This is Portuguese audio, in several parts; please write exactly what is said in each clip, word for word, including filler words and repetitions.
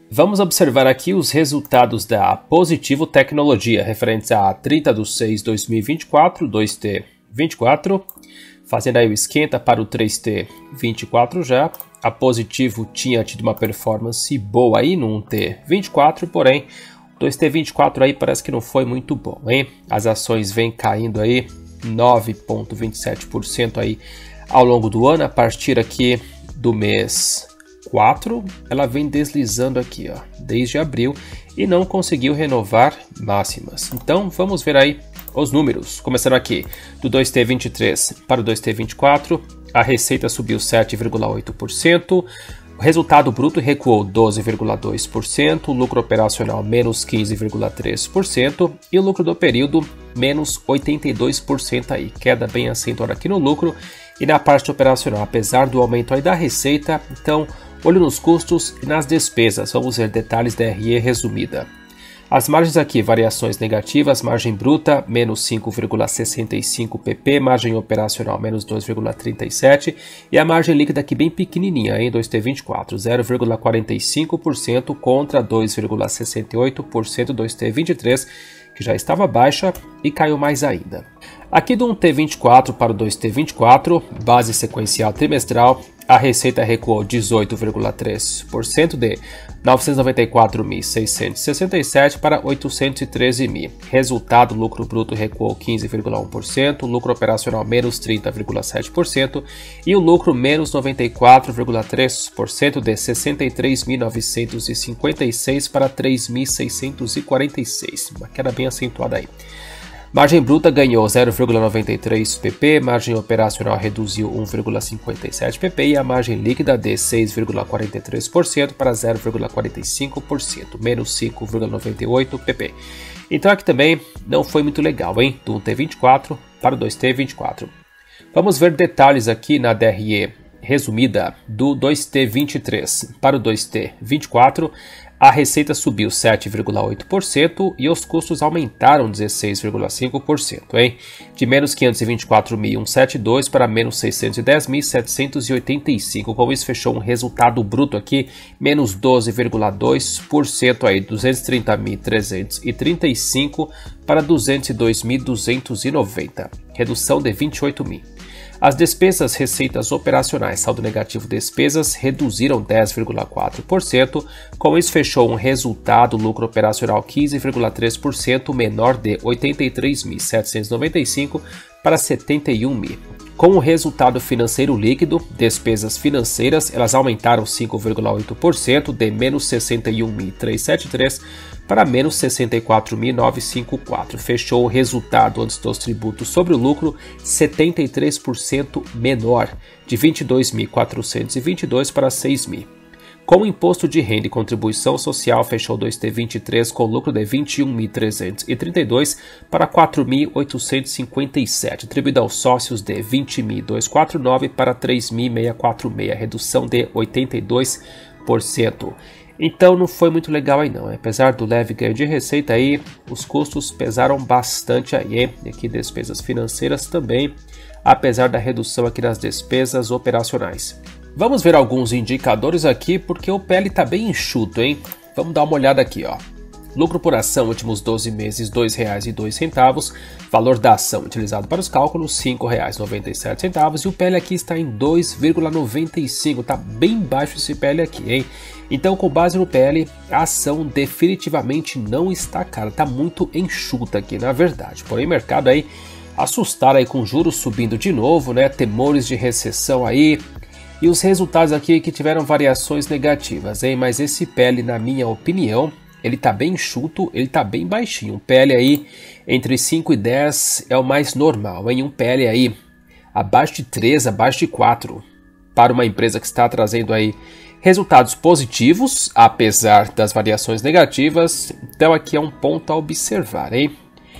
Vamos observar aqui os resultados da Positivo Tecnologia, referentes a trinta de seis de dois mil e vinte e quatro, dois T vinte e quatro, fazendo aí o esquenta para o três T vinte e quatro já. A Positivo tinha tido uma performance boa aí no um T vinte e quatro, porém o dois T vinte e quatro aí parece que não foi muito bom, hein? As ações vêm caindo aí nove vírgula vinte e sete por cento aí ao longo do ano. A partir aqui do mês quatro, ela vem deslizando aqui, ó, desde abril e não conseguiu renovar máximas. Então vamos ver aí os números. Começando aqui do dois T vinte e três para o dois T vinte e quatro, a receita subiu sete vírgula oito por cento, o resultado bruto recuou doze vírgula dois por cento, o lucro operacional menos quinze vírgula três por cento e o lucro do período menos oitenta e dois por cento aí, queda bem acentuada aqui no lucro e na parte operacional, apesar do aumento aí da receita. Então olho nos custos e nas despesas. Vamos ver detalhes da R E resumida. As margens aqui, variações negativas, margem bruta, menos cinco vírgula sessenta e cinco pp, margem operacional, menos dois vírgula trinta e sete e a margem líquida aqui bem pequenininha, em dois T vinte e quatro, zero vírgula quarenta e cinco por cento contra dois vírgula sessenta e oito por cento dois T vinte e três, que já estava baixa e caiu mais ainda. Aqui do um T vinte e quatro para o dois T vinte e quatro, base sequencial trimestral, a receita recuou dezoito vírgula três por cento de novecentos e noventa e quatro mil seiscentos e sessenta e sete para oitocentos e treze mil. Resultado, lucro bruto recuou quinze vírgula um por cento, lucro operacional menos trinta vírgula sete por cento e o lucro menos noventa e quatro vírgula três por cento de sessenta e três mil novecentos e cinquenta e seis para três mil seiscentos e quarenta e seis. Uma queda bem acentuada aí. Margem bruta ganhou zero vírgula noventa e três pp, margem operacional reduziu um vírgula cinquenta e sete pp e a margem líquida de seis vírgula quarenta e três por cento para zero vírgula quarenta e cinco por cento, menos cinco vírgula noventa e oito pp. Então aqui também não foi muito legal, hein? Do um T vinte e quatro para o dois T vinte e quatro. Vamos ver detalhes aqui na D R E resumida do dois T vinte e três para o dois T vinte e quatro. A receita subiu sete vírgula oito por cento e os custos aumentaram dezesseis vírgula cinco por cento, hein? De menos quinhentos e vinte e quatro mil cento e setenta e dois para menos seiscentos e dez mil setecentos e oitenta e cinco. Com isso fechou um resultado bruto aqui menos doze vírgula dois por cento aí, duzentos e trinta mil trezentos e trinta e cinco para duzentos e dois mil duzentos e noventa, redução de vinte e oito mil. As despesas, receitas operacionais, saldo negativo despesas, reduziram dez vírgula quatro por cento, com isso fechou um resultado lucro operacional quinze vírgula três por cento menor de oitenta e três mil setecentos e noventa e cinco para setenta e um mil. Com o resultado financeiro líquido, despesas financeiras, elas aumentaram cinco vírgula oito por cento de menos sessenta e um mil trezentos e setenta e três para menos sessenta e quatro mil novecentos e cinquenta e quatro. Fechou o resultado antes dos tributos sobre o lucro setenta e três por cento menor, de vinte e dois mil quatrocentos e vinte e dois para seis mil. Com o imposto de renda e contribuição social, fechou dois T vinte e três com lucro de vinte e um mil trezentos e trinta e dois para quatro mil oitocentos e cinquenta e sete, atribuído aos sócios de vinte mil duzentos e quarenta e nove para três mil seiscentos e quarenta e seis, redução de oitenta e dois por cento. Então não foi muito legal aí não, apesar do leve ganho de receita aí, os custos pesaram bastante aí, hein? E aqui despesas financeiras também, apesar da redução aqui nas despesas operacionais. Vamos ver alguns indicadores aqui, porque o P L está bem enxuto, hein? Vamos dar uma olhada aqui, ó. Lucro por ação, últimos doze meses, dois reais e dois centavos. Valor da ação utilizado para os cálculos, cinco reais e noventa e sete centavos. E o P L aqui está em dois vírgula noventa e cinco, tá bem baixo esse P L aqui, hein? Então, com base no P L, a ação definitivamente não está cara, tá muito enxuta aqui, na verdade. Porém, mercado aí assustado aí com juros subindo de novo, né? Temores de recessão aí. E os resultados aqui que tiveram variações negativas, hein? Mas esse P L, na minha opinião, ele tá bem enxuto, ele tá bem baixinho. Um P L aí entre cinco e dez é o mais normal, hein? Um P L aí abaixo de três, abaixo de quatro, para uma empresa que está trazendo aí resultados positivos, apesar das variações negativas. Então aqui é um ponto a observar, hein?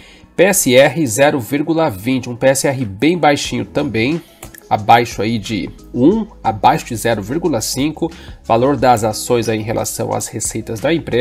P S R zero vírgula vinte, um P S R bem baixinho também, abaixo aí de um, abaixo de zero vírgula cinco, valor das ações aí em relação às receitas da empresa,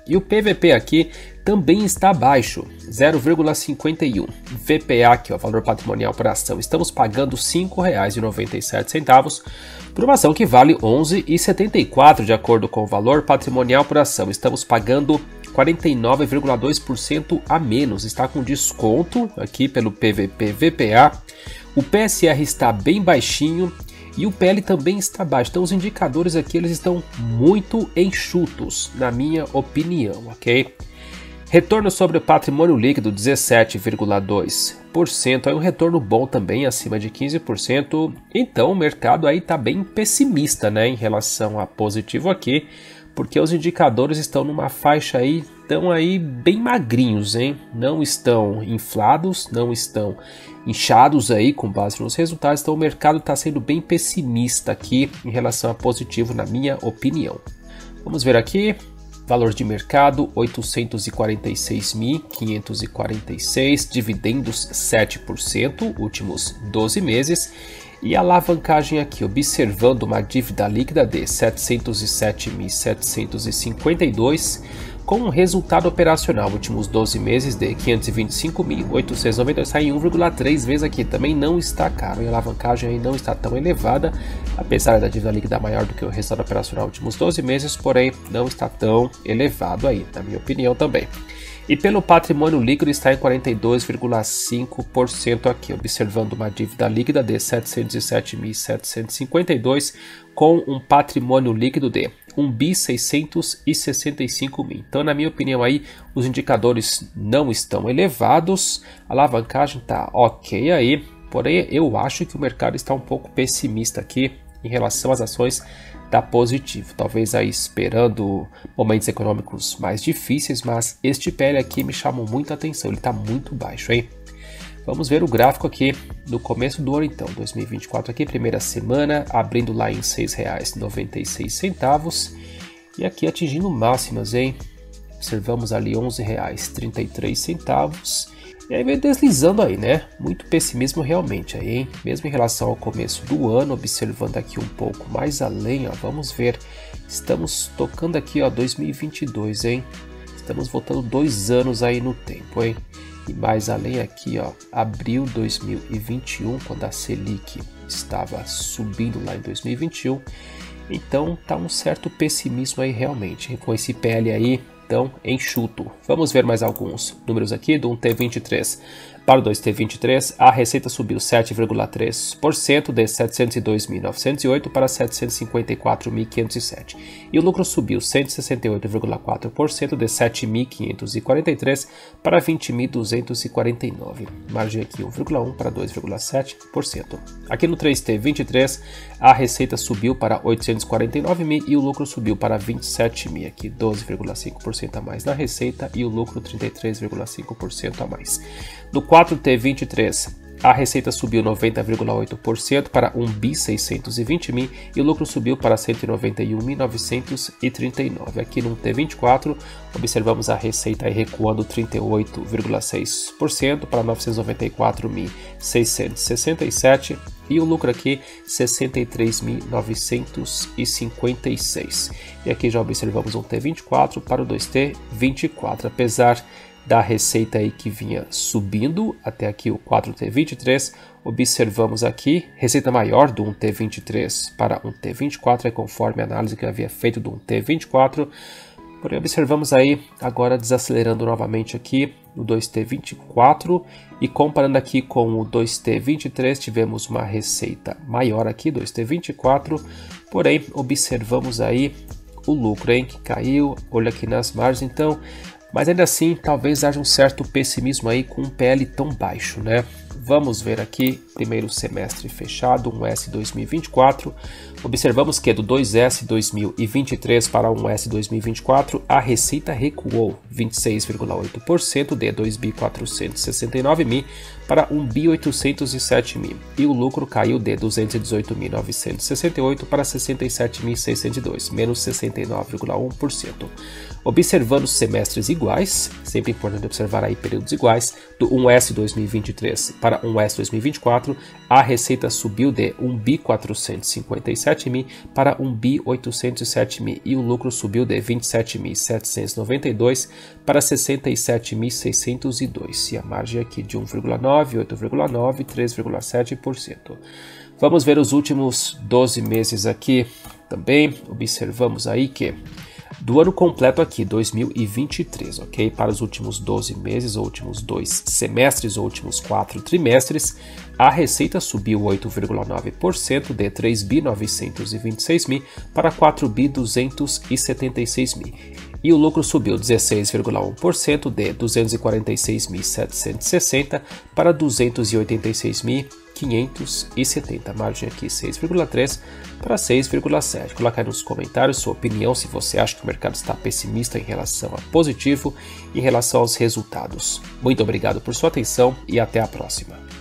E o P V P aqui também está baixo, zero vírgula cinquenta e um. V P A aqui, ó, valor patrimonial por ação, estamos pagando cinco reais e noventa e sete centavos por uma ação que vale onze reais e setenta e quatro centavos de acordo com o valor patrimonial por ação. Estamos pagando quarenta e nove vírgula dois por cento a menos, está com desconto aqui pelo P V P V P A. O P S R está bem baixinho e o P L também está baixo. Então os indicadores aqui eles estão muito enxutos, na minha opinião, ok? Retorno sobre o patrimônio líquido dezessete vírgula dois por cento, é um retorno bom também, acima de quinze por cento. Então o mercado aí está bem pessimista, né, em relação a positivo aqui, porque os indicadores estão numa faixa aí, estão aí bem magrinhos, hein? Não estão inflados, não estão inchados aí com base nos resultados, então o mercado está sendo bem pessimista aqui em relação a positivo, na minha opinião. Vamos ver aqui, valor de mercado oitocentos e quarenta e seis mil quinhentos e quarenta e seis, dividendos sete por cento, últimos doze meses. E a alavancagem aqui, observando uma dívida líquida de setecentos e sete mil setecentos e cinquenta e dois, com um resultado operacional últimos doze meses de quinhentos e vinte e cinco mil oitocentos e noventa e dois, sai em um vírgula três vezes aqui, também não está caro, e a alavancagem aí não está tão elevada, apesar da dívida líquida maior do que o resultado operacional últimos doze meses, porém não está tão elevado aí, na minha opinião também. E pelo patrimônio líquido está em quarenta e dois vírgula cinco por cento aqui, observando uma dívida líquida de setecentos e sete mil setecentos e cinquenta e dois com um patrimônio líquido de um bilhão seiscentos e sessenta e cinco mil. Então, na minha opinião aí, os indicadores não estão elevados, a alavancagem está ok aí, porém eu acho que o mercado está um pouco pessimista aqui em relação às ações da Positivo, talvez aí esperando momentos econômicos mais difíceis, mas este P L aqui me chamou muita atenção, ele está muito baixo, hein? Vamos ver o gráfico aqui no começo do ano então, dois mil e vinte e quatro aqui, primeira semana, abrindo lá em seis reais e noventa e seis centavos e aqui atingindo máximas, hein? Observamos ali onze reais e trinta e três centavos. E aí vem deslizando aí, né? Muito pessimismo realmente aí, hein? Mesmo em relação ao começo do ano, observando aqui um pouco mais além, ó, vamos ver. Estamos tocando aqui, ó, dois mil e vinte e dois, hein? Estamos voltando dois anos aí no tempo, hein? E mais além aqui, ó, abril de dois mil e vinte e um, quando a Selic estava subindo lá em dois mil e vinte e um. Então tá um certo pessimismo aí realmente, com esse P L aí então enxuto. Vamos ver mais alguns números aqui do um T vinte e três para o dois T vinte e três. A receita subiu sete vírgula três por cento de setecentos e dois mil novecentos e oito para setecentos e cinquenta e quatro mil quinhentos e sete. E o lucro subiu cento e sessenta e oito vírgula quatro por cento de sete mil quinhentos e quarenta e três para vinte mil duzentos e quarenta e nove. Margem aqui um vírgula um para dois vírgula sete por cento. Aqui no três T vinte e três a receita subiu para oitocentos e quarenta e nove mil e o lucro subiu para vinte e sete mil, aqui doze vírgula cinco por cento a mais na receita e o lucro trinta e três vírgula cinco por cento a mais. No quatro T vinte e três, a receita subiu noventa vírgula oito por cento para um bilhão seiscentos e vinte mil e o lucro subiu para cento e noventa e um mil novecentos e trinta e nove. Aqui no T vinte e quatro, observamos a receita aí recuando trinta e oito vírgula seis por cento para novecentos e noventa e quatro mil seiscentos e sessenta e sete e o lucro aqui sessenta e três mil novecentos e cinquenta e seis. E aqui já observamos um T vinte e quatro para o dois T vinte e quatro, apesar da receita aí que vinha subindo até aqui o quatro T vinte e três, observamos aqui receita maior do um T vinte e três para um T vinte e quatro, é conforme a análise que eu havia feito do um T vinte e quatro, porém observamos aí agora desacelerando novamente aqui o dois T vinte e quatro e comparando aqui com o dois T vinte e três tivemos uma receita maior aqui, dois T vinte e quatro, porém observamos aí o lucro, hein, que caiu, olha aqui nas margens, então mas ainda assim, talvez haja um certo pessimismo aí com um P L tão baixo, né? Vamos ver aqui, primeiro semestre fechado, um S dois mil e vinte e quatro. Observamos que do dois S dois mil e vinte e três para um S dois mil e vinte e quatro, a receita recuou vinte e seis vírgula oito por cento de dois bilhões quatrocentos e sessenta e nove mil para um bilhão oitocentos e sete mil. E o lucro caiu de duzentos e dezoito mil novecentos e sessenta e oito para sessenta e sete mil seiscentos e dois, menos sessenta e nove vírgula um por cento. Observando os semestres iguais, iguais, sempre importante observar aí períodos iguais, do um S dois mil e vinte e três para um S dois mil e vinte e quatro, a receita subiu de um bi quatrocentos e cinquenta e sete mil para um bi oitocentos e sete mil e o lucro subiu de vinte e sete mil setecentos e noventa e dois para sessenta e sete mil seiscentos e dois, e a margem aqui de um vírgula nove, oito vírgula nove, três vírgula sete por cento. Vamos ver os últimos doze meses aqui também. Observamos aí que do ano completo aqui, dois mil e vinte e três, ok? Para os últimos doze meses, ou últimos dois semestres, ou últimos quatro trimestres, a receita subiu oito vírgula nove por cento de três bi novecentos e vinte e seis mil para quatro bi duzentos e setenta e seis mil. E o lucro subiu dezesseis vírgula um por cento de duzentos e quarenta e seis mil setecentos e sessenta para duzentos e oitenta e seis mil quinhentos e setenta. Margem aqui seis vírgula três para seis vírgula sete. Coloca aí nos comentários sua opinião se você acha que o mercado está pessimista em relação a positivo em relação aos resultados. Muito obrigado por sua atenção e até a próxima.